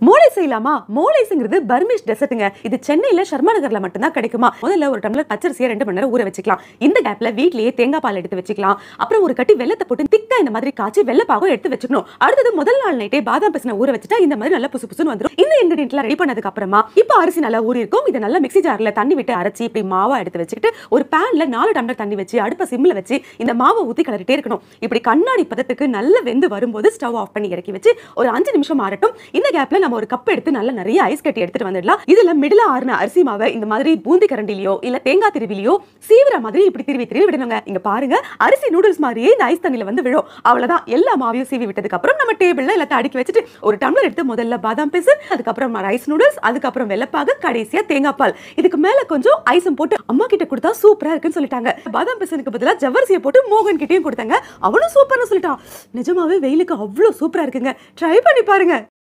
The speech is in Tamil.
மோலை செய்யலாமா? மோலைஸ்ங்கிறது பர்மிஷ் டெசர்ட்ங்க. இது சென்னையில ஷர்மா நகர்ல மட்டும் தான் கிடைக்குமா. முதல்ல ஒரு டம்ளர் பச்சரிசியை 2 மணி நேரம் ஊற வச்சுக்கலாம். இந்த கேப்ல வீட்லயே தேங்காய் பால் எடுத்து வச்சுக்கலாம். அப்புறம் ஒரு கட்டி வெல்லத்தை போட்டு திக்கா இந்த மாதிரி காய்ச்சி வெல்லப்பாகம் எடுத்து வச்சுக்கணும். அடுத்தது முதல் நாள் நைட்டே பாதாம் பிசினை ஊற வச்சுட்டா இந்த மாதிரி நல்லா புசு புசுன்னு வந்துரும். இந்த இன்கிரிடியன்ட்லாம் ரெடி பண்ணதுக்கு அப்புறமா இப்போ அரிசி நல்லா ஊறி இருக்கும். இதை நல்லா மிக்ஸி ஜார்ல தண்ணி விட்டு அரைச்சி இப்படி மாவா எடுத்து வச்சுக்கிட்டு ஒரு பேன்ல 4 டம்ளர் தண்ணி வச்சு அடுப்பை சிம்ல வச்சு இந்த மாவை ஊத்தி கிளறிட்டே இருக்கணும். இப்படி கண்ணாடி பதத்துக்கு நல்ல வெந்து வரும்போது ஸ்டவ் ஆஃப் பண்ணி இறக்கி வச்சு ஒரு 5 நிமிஷம் ஆறட்டும். இந்த கேப்ல நம்ம ஒரு கப் எடுத்து நல்ல நிறைய ஐஸ் கட்டி எடுத்துட்டு வந்துடலாம். இதுல மிடில் ஆறுன அரிசி மாவை இந்த மாதிரி பூந்தி கரண்டிலையோ இல்ல தேங்காய் திருவிலையோ சீவிர மாதிரி இப்படி திருவி விடணுங்க. இங்க பாருங்க, அரிசி நூடுல்ஸ் மாதிரியே இந்த ஐஸ் தண்ணியில வந்து விழும். அவ்வளவுதான். எல்லா மாவையும் சீவி விட்டதுக்கு அப்புறம் நம்ம டேபிள்ல எல்லாத்தையும் அடுக்கி வச்சுட்டு ஒரு டம்ளர் எடுத்து முதல்ல பாதாம் பிசின், அதுக்கப்புறம் ரைஸ் நூடுல்ஸ், அதுக்கப்புறம் வெல்லப்பாகு, கடைசியா தேங்காய் பால். இதுக்கு மேல கொஞ்சம் ஐஸும் போட்டு அம்மா கிட்ட கொடுத்தா சூப்பரா இருக்குன்னு சொல்லிட்டாங்க. பாதாம் பிசினுக்கு பதிலா ஜவ்வரிசியை போட்டு மோகன் கிட்டயும் கொடுத்தாங்க. அவனும் சூப்பர்னு சொல்லிட்டான். நிஜமாவே வெயிலுக்கு அவ்வளவு சூப்பரா இருக்குங்க. ட்ரை பண்ணி பாருங்க.